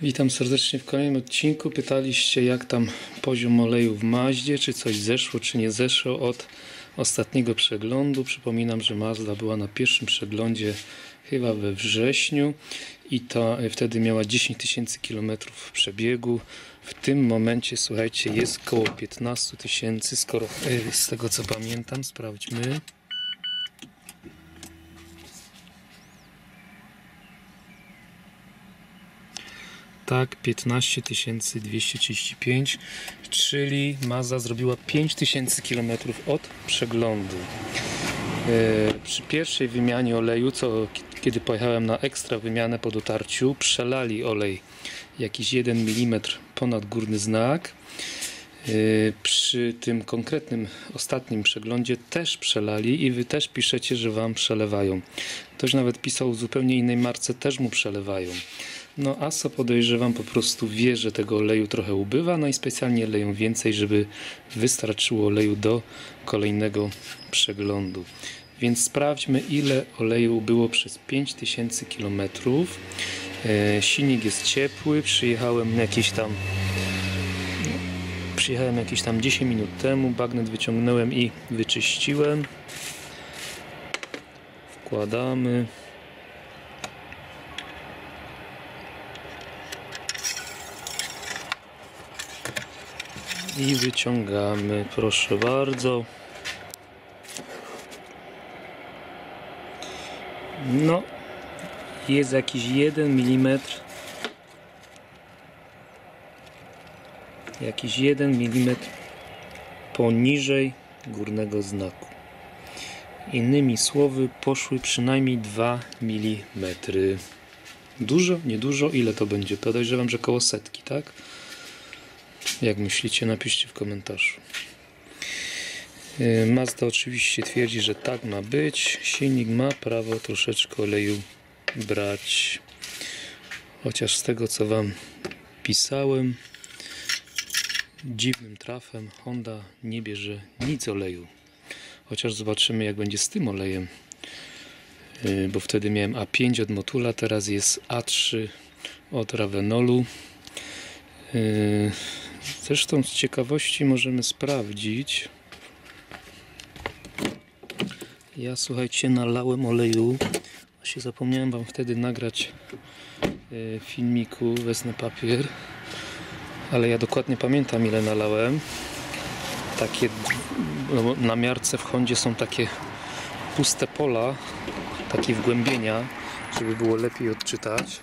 Witam serdecznie w kolejnym odcinku. Pytaliście, jak tam poziom oleju w Mazdzie, czy coś zeszło, czy nie zeszło od ostatniego przeglądu. Przypominam, że Mazda była na pierwszym przeglądzie chyba we wrześniu i to wtedy miała 10 tysięcy kilometrów przebiegu. W tym momencie, słuchajcie, jest koło 15 tysięcy, skoro z tego co pamiętam, sprawdźmy. Tak, 15 235, czyli Mazda zrobiła 5000 km od przeglądu. Przy pierwszej wymianie oleju, kiedy pojechałem na ekstra wymianę po dotarciu, przelali olej jakiś 1 mm ponad górny znak. Przy tym konkretnym ostatnim przeglądzie też przelali i wy też piszecie, że wam przelewają. Ktoś nawet pisał w zupełnie innej marce, też mu przelewają. No ASO, podejrzewam, po prostu wie, że tego oleju trochę ubywa, no i specjalnie leją więcej, żeby wystarczyło oleju do kolejnego przeglądu. Więc sprawdźmy, ile oleju ubyło przez 5000 km. Silnik jest ciepły, przyjechałem jakieś tam 10 minut temu, bagnet wyciągnąłem i wyczyściłem. Wkładamy. I wyciągamy, proszę bardzo. No, jest jakiś 1 mm. Jakiś 1 mm poniżej górnego znaku. Innymi słowy, poszły przynajmniej 2 mm. Dużo? Niedużo? Ile to będzie? Podejrzewam, że koło setki, tak? Jak myślicie, napiszcie w komentarzu. Mazda oczywiście twierdzi, że tak ma być. Silnik ma prawo troszeczkę oleju brać. Chociaż z tego, co wam pisałem, dziwnym trafem Honda nie bierze nic oleju. Chociaż zobaczymy, jak będzie z tym olejem. Bo wtedy miałem A5 od Motula, teraz jest A3 od Ravenolu. Zresztą z ciekawości możemy sprawdzić. Ja, słuchajcie, nalałem oleju. Właśnie zapomniałem wam wtedy nagrać filmiku. Wezmę papier. Ale ja dokładnie pamiętam, ile nalałem. Takie, no, na miarce w Hondzie są takie puste pola, takie wgłębienia, żeby było lepiej odczytać.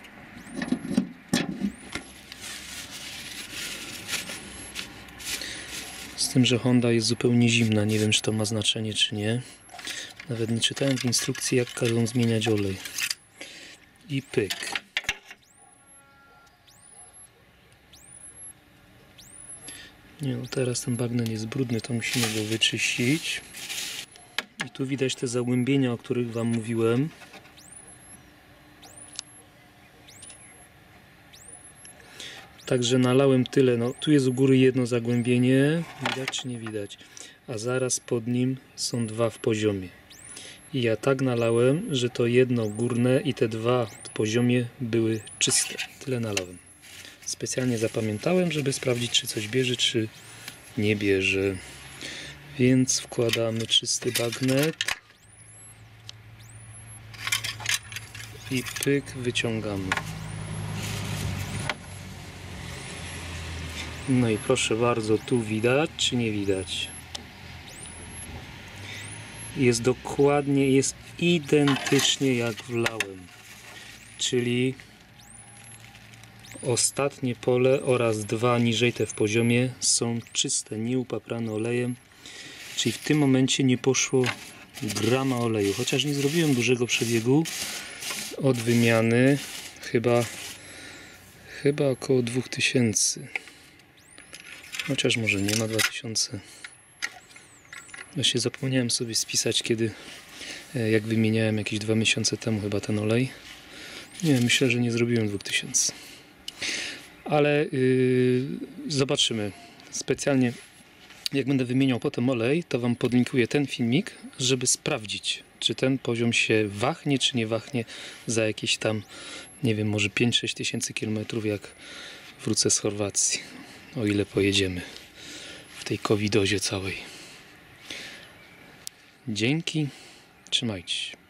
Z tym, że Honda jest zupełnie zimna. Nie wiem, czy to ma znaczenie, czy nie. Nawet nie czytałem w instrukcji, jak każą zmieniać olej. I pyk. Nie, no teraz ten bagnet jest brudny, to musimy go wyczyścić. I tu widać te zagłębienia, o których wam mówiłem. Także nalałem tyle. No, tu jest u góry jedno zagłębienie. Widać czy nie widać? A zaraz pod nim są dwa w poziomie. I ja tak nalałem, że to jedno górne i te dwa w poziomie były czyste. Tyle nalałem. Specjalnie zapamiętałem, żeby sprawdzić, czy coś bierze, czy nie bierze. Więc wkładamy czysty bagnet. I pyk, wyciągamy. No i proszę bardzo, tu widać, czy nie widać? Jest dokładnie, jest identycznie jak wlałem. Czyli ostatnie pole oraz dwa niżej te w poziomie są czyste, nieupaprane olejem. Czyli w tym momencie nie poszło grama oleju. Chociaż nie zrobiłem dużego przebiegu od wymiany. Chyba około 2000. Chociaż może nie ma 2000. Właśnie zapomniałem sobie spisać, jak wymieniałem jakieś 2 miesiące temu chyba ten olej. Nie, myślę, że nie zrobiłem 2000. Ale zobaczymy. Specjalnie jak będę wymieniał potem olej, to wam podlinkuję ten filmik, żeby sprawdzić, czy ten poziom się wahnie, czy nie wahnie za jakieś tam, nie wiem, może 5-6 tysięcy kilometrów, jak wrócę z Chorwacji, o ile pojedziemy w tej covidozie całej. Dzięki, trzymajcie się.